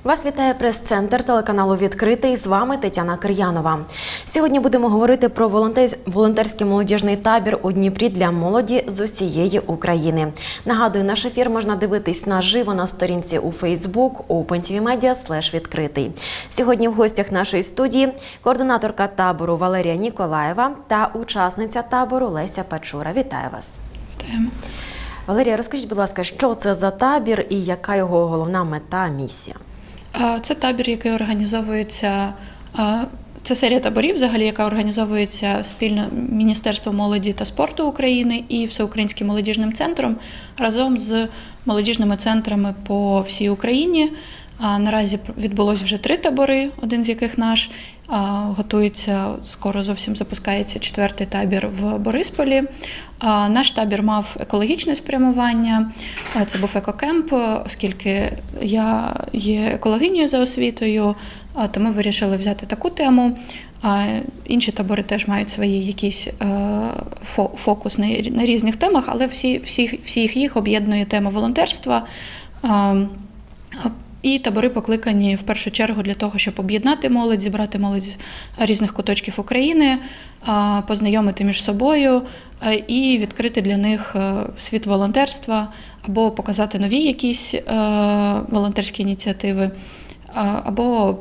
Вас вітає прес-центр телеканалу «Відкритий». З вами Тетяна Кир'янова. Сьогодні будемо говорити про волонтерський молодіжний табір у Дніпрі для молоді з усієї України. Нагадую, наш ефір можна дивитись наживо на сторінці у Facebook opentvmedia/відкритий. Сьогодні в гостях нашої студії координаторка табору Валерія Ніколаєва та учасниця табору Леся Пачура. Вітаю вас. Вітаємо. Валерія, розкажіть, будь ласка, що це за табір і яка його головна мета, місія? Це табір, який організовується, це серія таборів, взагалі, яка організовується спільно Міністерством молоді та спорту України і Всеукраїнським молодіжним центром разом з молодіжними центрами по всій Україні. Наразі відбулось вже 3 табори, один з яких наш. Готується, скоро зовсім запускається 4-й табір в Борисполі. Наш табір мав екологічне спрямування, це був екокемп, оскільки я є екологинею за освітою, то ми вирішили взяти таку тему. Інші табори теж мають свої якісь фокус на різних темах, але всіх їх об'єднує тема волонтерства. І табори покликані в першу чергу для того, щоб об'єднати молодь, зібрати молодь з різних куточків України, познайомити між собою і відкрити для них світ волонтерства або показати нові якісь волонтерські ініціативи, або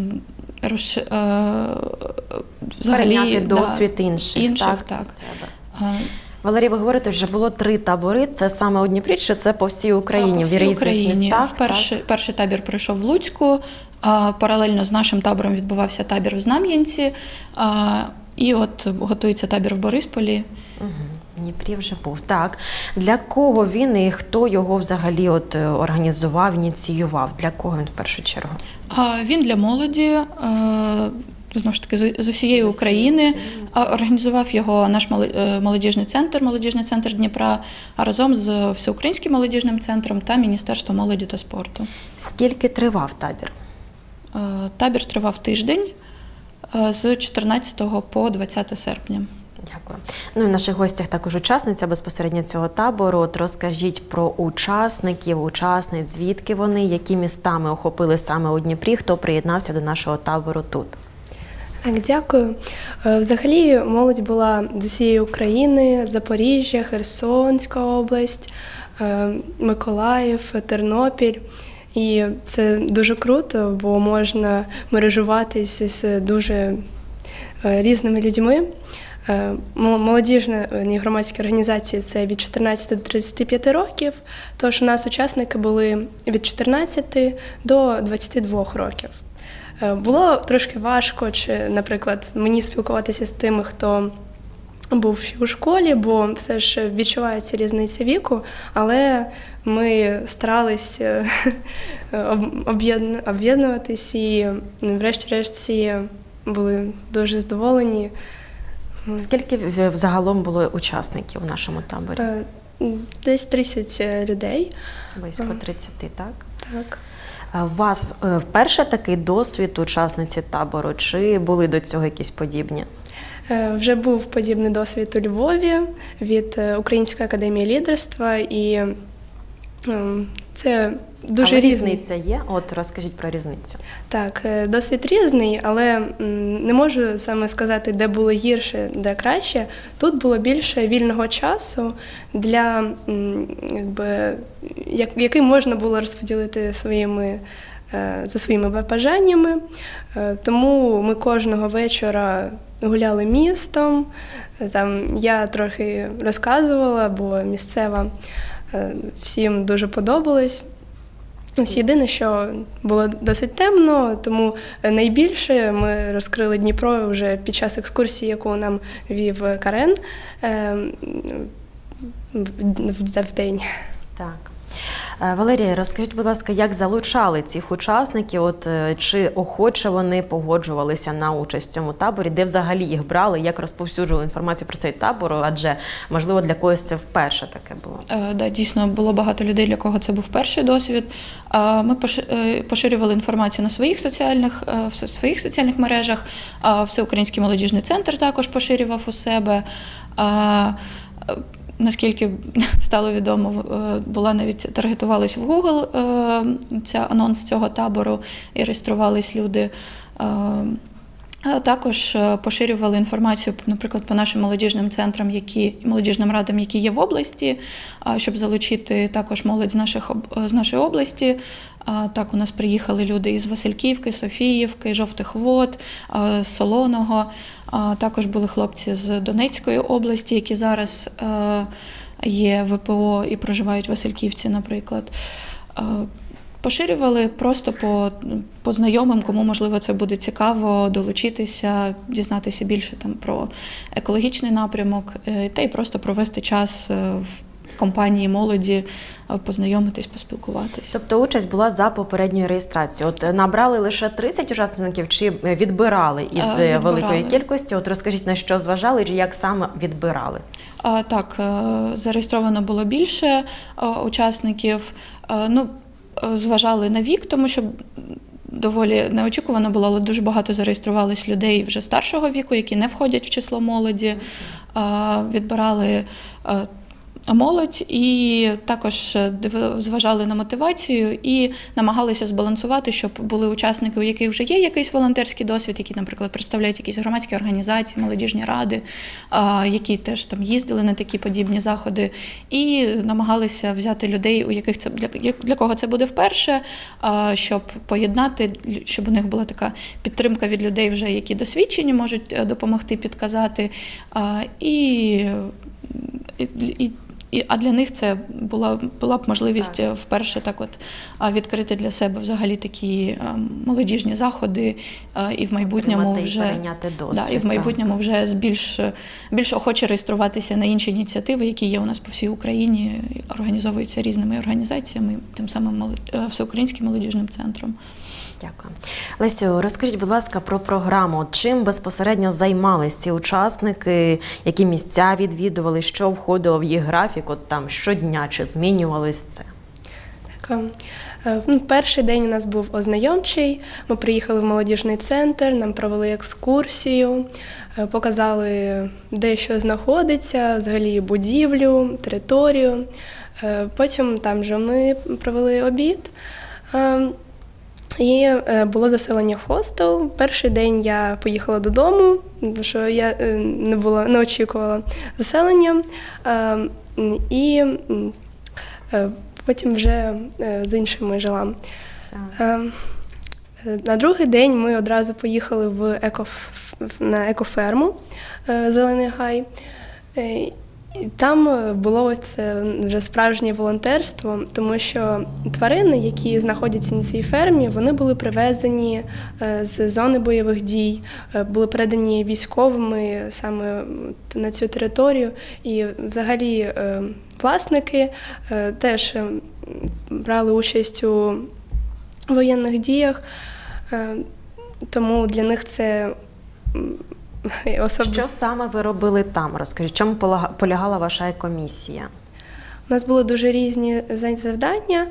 перейняти досвід інших так. Валерія, ви говорите, що було 3 табори. Це саме у Дніпрі, чи це по всій Україні, в різних містах? Перший табір пройшов в Луцьку, паралельно з нашим табором відбувався табір в Знам'янці, і от готується табір в Борисполі. В Дніпрі вже був. Так. Для кого він і хто його взагалі організував, ініціював? Для кого він в першу чергу? Він для молоді, знову ж таки, з усієї України. Організував його наш молодіжний центр Дніпра, разом з Всеукраїнським молодіжним центром та Міністерством молоді та спорту. Скільки тривав табір? Табір тривав тиждень, з 14 по 20 серпня. Дякую. Ну і в наших гостях також учасниця безпосередньо цього табору. От розкажіть про учасників, учасниць, звідки вони, які міста ми охопили саме у Дніпрі, хто приєднався до нашого табору тут? Так, дякую. Взагалі молодь була з усієї України: Запоріжжя, Херсонська область, Миколаїв, Тернопіль. І це дуже круто, бо можна мережуватись з дуже різними людьми. Молодіжні громадські організації – це від 14 до 35 років, тож у нас учасники були від 14 до 22 років. Було трошки важко, наприклад, мені спілкуватися з тими, хто був ще у школі, бо все ж відчувається різниця віку, але ми старалися об'єднуватись і врешті-решт всі були дуже задоволені. Скільки взагалом було учасників у нашому таборі? Десь 30 людей. Близько 30, так? Так. У вас вперше такий досвід учасниці табору, чи були до цього якісь подібні? Вже був подібний досвід у Львові від Української академії лідерства, і це дуже різний. Різниця є? От розкажіть про різницю. Так, досвід різний, але не можу саме сказати, де було гірше, де краще. Тут було більше вільного часу, який можна було розподілити за своїми бажаннями. Тому ми кожного вечора гуляли містом. Я трохи розказувала, бо місцева всім дуже подобалось. Єдине, що було досить темно, тому найбільше ми розкрили Дніпро вже під час екскурсії, яку нам вів Карен в день. Так. Валерія, розкажіть, будь ласка, як залучали цих учасників, чи охоче вони погоджувалися на участь в цьому таборі, де взагалі їх брали, як розповсюджували інформацію про цей табор, адже, можливо, для когось це вперше таке було? Да, дійсно, було багато людей, для кого це був перший досвід. Ми поширювали інформацію на своїх соціальних мережах, Всеукраїнський молодіжний центр також поширював у себе. Наскільки стало відомо, була навіть таргетувалась в Google ця анонс цього табору і реєструвались люди. А також поширювали інформацію, наприклад, по нашим молодіжним центрам, молодіжним радам, які є в області, щоб залучити також молодь з нашої області. Так, у нас приїхали люди із Васильківки, Софіївки, Жовтих Вод, Солоного. Також були хлопці з Донецької області, які зараз є ВПО і проживають в Васильківці, наприклад. Поширювали просто по знайомим, кому, можливо, це буде цікаво, долучитися, дізнатися більше там про екологічний напрямок, та й просто провести час в компанії молоді, познайомитись, поспілкуватися. Тобто участь була за попередньою реєстрацією. От набрали лише 30 учасників чи відбирали із великої кількості? От розкажіть, на що зважали і як саме відбирали? Так, зареєстровано було більше учасників. Зважали на вік, тому що доволі неочікувано було, але дуже багато зареєструвалось людей вже старшого віку, які не входять в число молоді. Відбирали молодь і також зважали на мотивацію і намагалися збалансувати, щоб були учасники, у яких вже є якийсь волонтерський досвід, які, наприклад, представляють якісь громадські організації, молодіжні ради, які теж там їздили на такі подібні заходи, і намагалися взяти людей, у яких це для кого це буде вперше, щоб поєднати, щоб у них була така підтримка від людей, вже які досвідчені, можуть допомогти, підказати, а для них це була б можливість вперше так от відкрити для себе взагалі такі молодіжні заходи і в майбутньому вже досвід, і в майбутньому вже більш охоче реєструватися на інші ініціативи, які є у нас по всій Україні, організовуються різними організаціями, тим самим Всеукраїнським молодіжним центром. Дякую. Лесю, розкажіть, будь ласка, про програму. Чим безпосередньо займались ці учасники, які місця відвідували, що входило в їх графік, от там щодня, чи змінювалось це? Так, перший день у нас був ознайомчий. Ми приїхали в молодіжний центр, нам провели екскурсію, показали, де що знаходиться, взагалі будівлю, територію. Потім там же ми провели обід. І було заселення в хостел. Перший день я поїхала додому, тому що я не очікувала заселення. І потім вже з іншими жила. На другий день ми одразу поїхали на екоферму «Зелений гай». І там було це вже справжнє волонтерство, тому що тварини, які знаходяться на цій фермі, вони були привезені з зони бойових дій, були передані військовими саме на цю територію. І взагалі власники теж брали участь у воєнних діях, тому для них це Що саме ви робили там? Розкажіть, чому полягала ваша комісія? У нас були дуже різні завдання.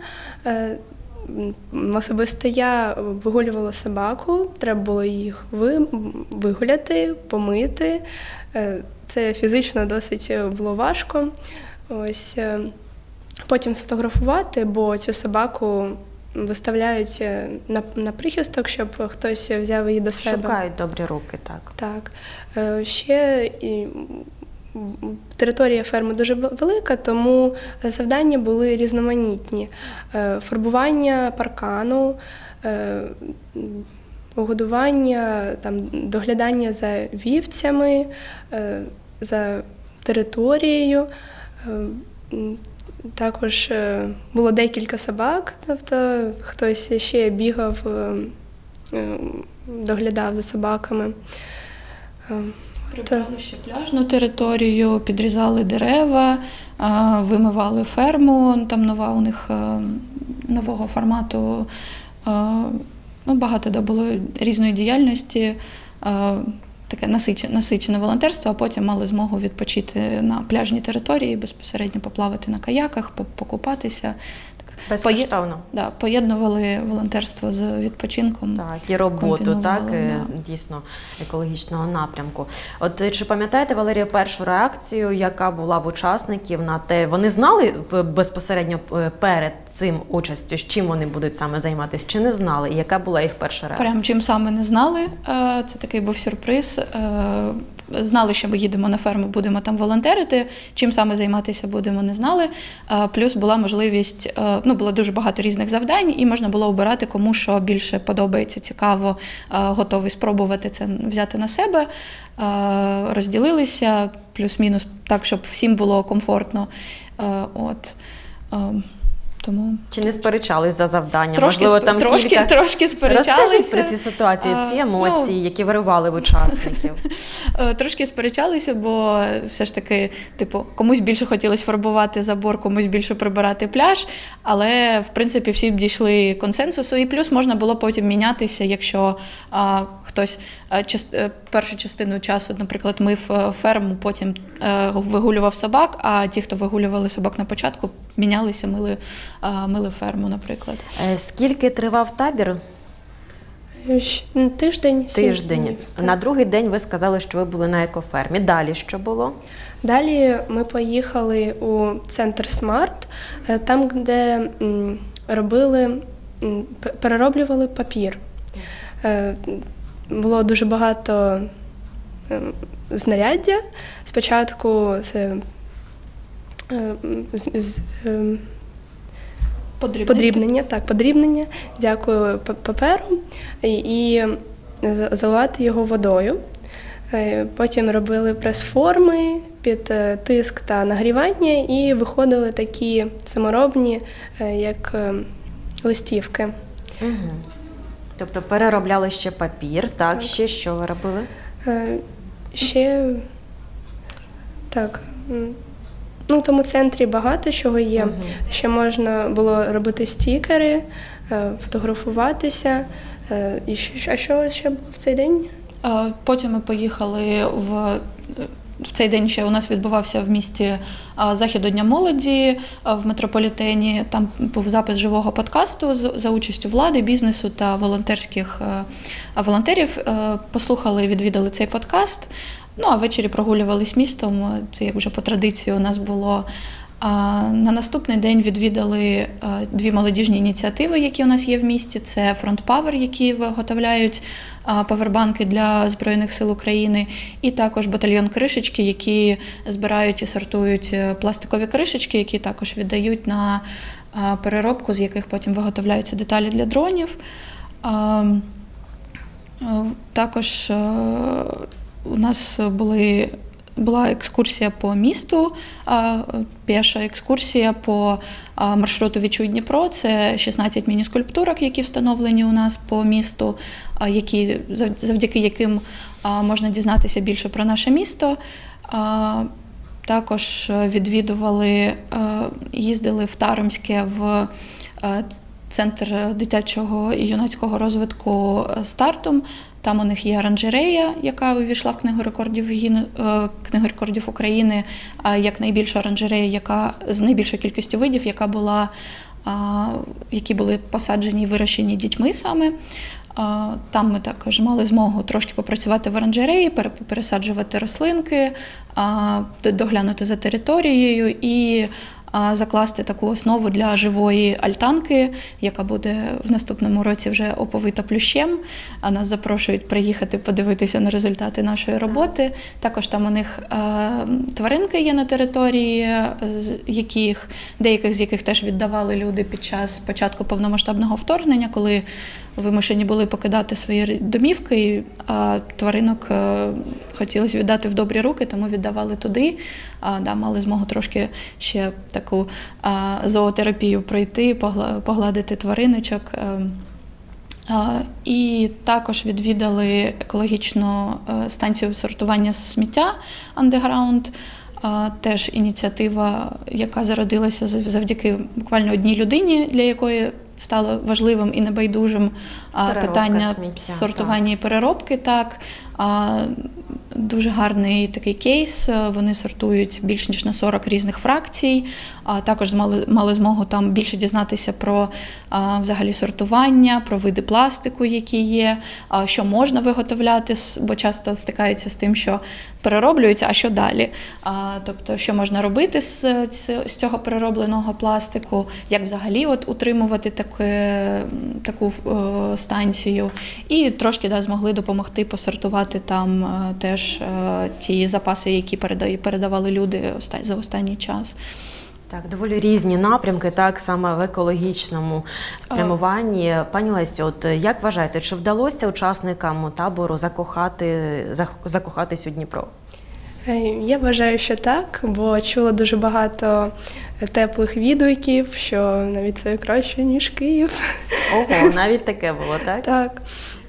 Особисто я вигулювала собаку, треба було їх вигуляти, помити. Це фізично досить було важко. Ось. Потім сфотографувати, бо цю собаку виставляють на прихисток, щоб хтось взяв її до себе. Шукають добрі руки, так. Так. Ще територія ферми дуже велика, тому завдання були різноманітні. Фарбування паркану, годування, доглядання за вівцями, за територією. Також було декілька собак, тобто хтось ще бігав, доглядав за собаками. Прибрали ще пляжну територію, підрізали дерева, вимивали ферму, там нова у них нового формату. Багато було різної діяльності, таке насичене волонтерство, а потім мали змогу відпочити на пляжній території, безпосередньо поплавати на каяках, покупатися. Безкоштовно. Поєднували волонтерство з відпочинком. Так, і роботу, так, да. дійсно, екологічного напрямку. От чи пам'ятаєте, Валерія, першу реакцію, яка була в учасників на те, вони знали безпосередньо перед цим участю, з чим вони будуть саме займатися, чи не знали? І яка була їх перша реакція? Прям чим саме не знали, це такий був сюрприз. Знали, що ми їдемо на ферму, будемо там волонтерити, чим саме займатися будемо, не знали. Плюс була можливість, було дуже багато різних завдань, і можна було обирати, кому що більше подобається, цікаво, готовий спробувати це взяти на себе. Розділилися, плюс-мінус, так, щоб всім було комфортно. Тому... Чи не сперечались за завдання? Трошки, можливо, там трошки сперечалися. Розкажіть про ці ситуації, ці емоції, які виривали в учасників. Трошки сперечалися, бо все ж таки, комусь більше хотілося фарбувати забор, комусь більше прибирати пляж, але, в принципі, всі дійшли консенсусу, і плюс можна було потім мінятися, якщо хтось першу частину часу, наприклад, мив ферму, потім вигулював собак, а ті, хто вигулювали собак на початку, мінялися, мили ферму, наприклад. Скільки тривав табір? Тиждень. Тиждень. На другий день ви сказали, що ви були на екофермі. Далі що було? Далі ми поїхали у центр Смарт, там, де перероблювали папір. Було дуже багато знаряддя. Спочатку це подрібнення, дякую, паперу, і заливати його водою. Потім робили прес-форми під тиск та нагрівання, і виходили такі саморобні, як листівки. Угу. Тобто переробляли ще папір, так? Ще що ви робили? Ще, так, в тому центрі багато чого є. Угу. Ще можна було робити стікери, фотографуватися. І що ще було в цей день? Потім ми поїхали в цей день ще у нас відбувався в місті захід до Дня молоді в метрополітені. Там був запис живого подкасту за участю влади, бізнесу та волонтерів. Послухали, відвідали цей подкаст. А ввечері прогулювались містом. Це як вже по традиції у нас було. На наступний день відвідали дві молодіжні ініціативи, які у нас є в місті. Це Front Power, які виготовляють павербанки для Збройних сил України, і також батальйон Кришечки, які збирають і сортують пластикові кришечки, які також віддають на переробку, з яких потім виготовляються деталі для дронів. Також у нас була екскурсія по місту, піша екскурсія по маршруту «Відчуй Дніпро». Це 16 міні-скульптурок, які встановлені у нас по місту, завдяки яким можна дізнатися більше про наше місто. Також їздили в Таромське, в Центр дитячого і юнацького розвитку «Стартум». Там у них є оранжерея, яка увійшла в Книгу рекордів України, як найбільша оранжерея, яка з найбільшою кількістю видів, які були посаджені і вирощені дітьми саме. Там ми також мали змогу трошки попрацювати в оранжереї, пересаджувати рослинки, доглянути за територією і закласти таку основу для живої альтанки, яка буде в наступному році вже оповита плющем. Нас запрошують приїхати подивитися на результати нашої роботи. Також там у них тваринки є на території, деяких з яких теж віддавали люди під час початку повномасштабного вторгнення, коли вимушені були покидати свої домівки, а тваринок хотілося віддати в добрі руки, тому віддавали туди. Мали змогу трошки ще таку зоотерапію пройти, погладити твариночок. І також відвідали екологічну станцію сортування сміття «Андеграунд». Теж ініціатива, яка зародилася завдяки буквально одній людині, для якої стало важливим і небайдужим питання сміття, сортування і переробки. Так. дуже гарний такий кейс. Вони сортують більш ніж на 40 різних фракцій. Також мали змогу там більше дізнатися про взагалі сортування, про види пластику, які є, що можна виготовляти, бо часто стикаються з тим, що перероблюється, а що далі. Тобто, що можна робити з цього переробленого пластику, як взагалі утримувати таку станцію. І трошки змогли допомогти посортувати там теж ті запаси, які передавали люди за останній час. Так, доволі різні напрямки, так, саме в екологічному спрямуванні. Пані Лесю, от як вважаєте, чи вдалося учасникам табору закохатись у Дніпро? Я вважаю, що так, бо чула дуже багато теплих відгуків, що навіть це краще, ніж Київ. Ого, навіть таке було, так? Так,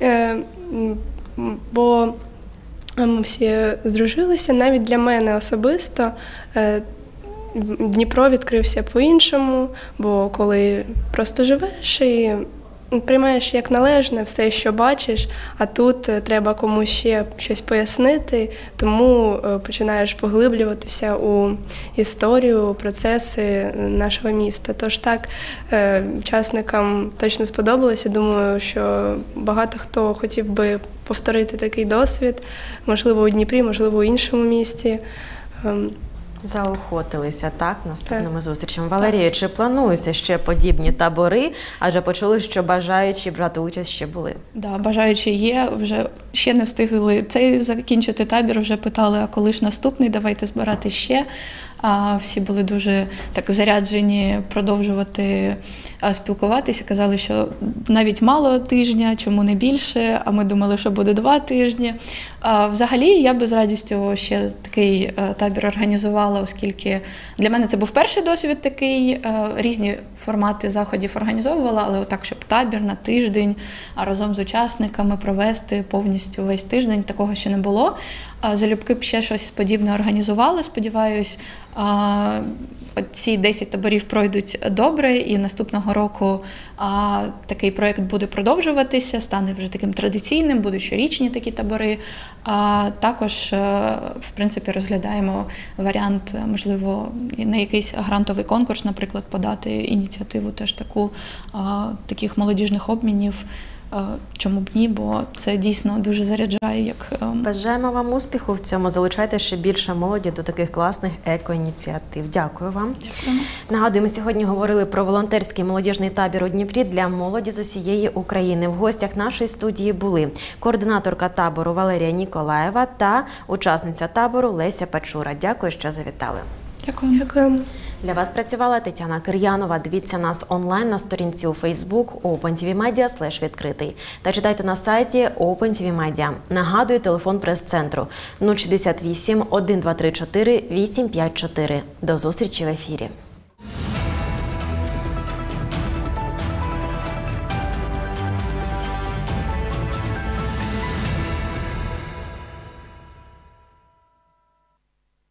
бо ми всі здружилися, навіть для мене особисто Дніпро відкрився по-іншому, бо коли просто живеш і приймаєш як належне все, що бачиш, а тут треба комусь ще щось пояснити, тому починаєш поглиблюватися у історію, процеси нашого міста. Тож так, учасникам точно сподобалося. Думаю, що багато хто хотів би повторити такий досвід, можливо, у Дніпрі, можливо, у іншому місті. Заохотилися, так, наступними зустрічами. Валерія, чи плануються ще подібні табори? Адже почули, що бажаючі брати участь ще були. Да, бажаючі є, вже ще не встигли цей закінчити табір, вже питали, а коли ж наступний, давайте збирати ще. Всі були дуже так заряджені продовжувати спілкуватися. Казали, що навіть мало тижня, чому не більше, а ми думали, що буде 2 тижні. Взагалі, я би з радістю ще такий табір організувала, оскільки для мене це був перший досвід такий. Різні формати заходів організовувала, але отак, щоб табір на тиждень, а разом з учасниками провести повністю весь тиждень, такого ще не було. Залюбки б ще щось подібне організували, сподіваюсь. Ці 10 таборів пройдуть добре, і наступного року такий проєкт буде продовжуватися, стане вже таким традиційним, будуть щорічні такі табори. Також, в принципі, розглядаємо варіант, можливо, на якийсь грантовий конкурс, наприклад, подати ініціативу теж таких молодіжних обмінів. Чому б ні, бо це дійсно дуже заряджає. Бажаємо вам успіху в цьому. Залучайте ще більше молоді до таких класних еко-ініціатив. Дякую вам. Дякуємо. Нагадую, ми сьогодні говорили про волонтерський молодіжний табір у Дніпрі для молоді з усієї України. В гостях нашої студії були координаторка табору Валерія Ніколаєва та учасниця табору Леся Печура. Дякую, що завітали. Дякую. Дякуємо. Для вас працювала Тетяна Кир'янова. Дивіться нас онлайн на сторінці у Facebook opentvmedia/відкритий та читайте на сайті OpenTV Media. Нагадую, телефон прес-центру 068 1234 854. До зустрічі в ефірі.